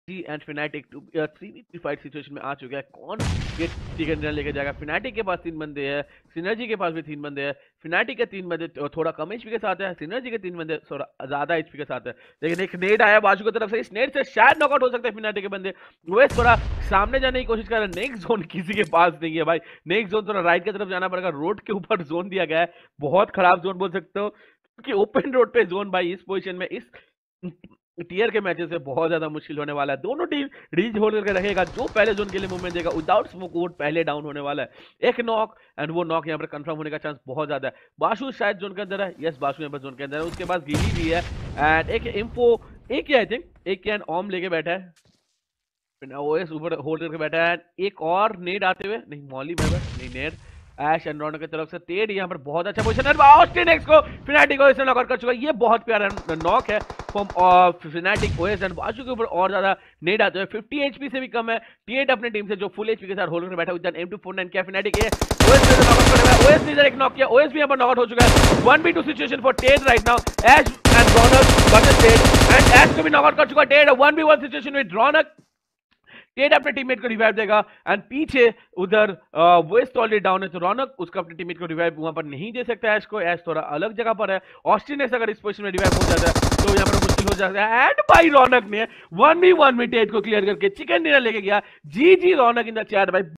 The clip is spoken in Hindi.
एंड फिनाटिक 3v3 फाइट सिचुएशन में आ चुका है। कौन ये चिकन डिनर लेके जाएगा? फिनाटिक के पास 3 बंदे हैं, सिनर्जी के पास भी 3 बंदे हैं। फिनाटिक के 3 बंदे थोड़ा कम एचपी के साथ है, सिनर्जी के 3 बंदे थोड़ा ज्यादा एचपी के साथ है। लेकिन एक नेट आया बाजू की तरफ से, इस नेट से शायद नॉकआउट हो सकता है फिनाटिक के बंदे। वो थोड़ा सामने जाने की कोशिश कर रहे हैं। नेक्स्ट जोन किसी के पास नहीं है भाई, नेक्स्ट जोन थोड़ा राइट की तरफ जाना पड़ेगा। रोड के ऊपर जोन दिया गया है, बहुत खराब जोन बोल सकते हो, क्योंकि ओपन रोड पे जोन भाई इस पोजीशन में, इस टीयर के मैचेस से बहुत ज्यादा मुश्किल होने वाला है। दोनों टीम रीच होल्ड करके रखेगा, जो पहले जोन के लिए मूवमेंट देगा विदाउट स्मोक वोट पहले डाउन होने वाला है। एक नॉक, एंड वो नॉक यहाँ पर कंफर्म होने का चांस बहुत ज्यादा है। बाशु शायद जोन के अंदर है, यस बाशु यहाँ पर जोन के अंदर है, उसके पास गिली भी है एंड एक इन्फो, एक आई थिंक एक एंड ऑम लेके बैठा है, ओएस ऊपर होल्ड करके बैठा है। एक और नेड आते हुए, नहीं मॉली नहीं नेड, ऐश एंड रॉन की तरफ से तेड यहाँ पर बहुत अच्छा पोजीशन है। ऑस्टिन एक्स को फिनाटिक ओएस ने नॉकआउट कर चुका है। ये बहुत प्यारा नॉक है फ्रॉम फिनाटिक ओएस एंड बाजू के ऊपर और ज्यादा नेड आते हुए 50 एचपी से भी कम है। टी8 अपने टीम से जो फुल एचपी के साथ होल्ड करके बैठा हुआ है। M249 क्या फिनाटिक है, ओएस ने नॉकआउट कर दिया है। ओएस ने इधर एक नॉक किया, ओएस भी यहाँ पर नॉकआउट हो चुका है। 1v2 situation for Ted right now, Ash and Ronak versus Ted, and Ash को भी नॉकआउट कर चुका है Ted. 1v1 situation with Ronak, Ted अपने टीममेट को रिवाइव देगा एंड पीछे उधर वेस्ट ऑलरेडी डाउन है, तो रौनक उसका अपने टीममेट को रिवाइव वहां पर नहीं दे सकता है। ऐश को, ऐश थोड़ा अलग जगह पर है। ऑस्टिन अगर इस पोजीशन में रिवाइव हो जाता है तो यहाँ पर मुश्किल हो जाता है। एंड भाई रौनक ने 1v1 में टेड को क्लियर करके चिकन डिनर लेके गया। जी रौनक इन द चैट भाई।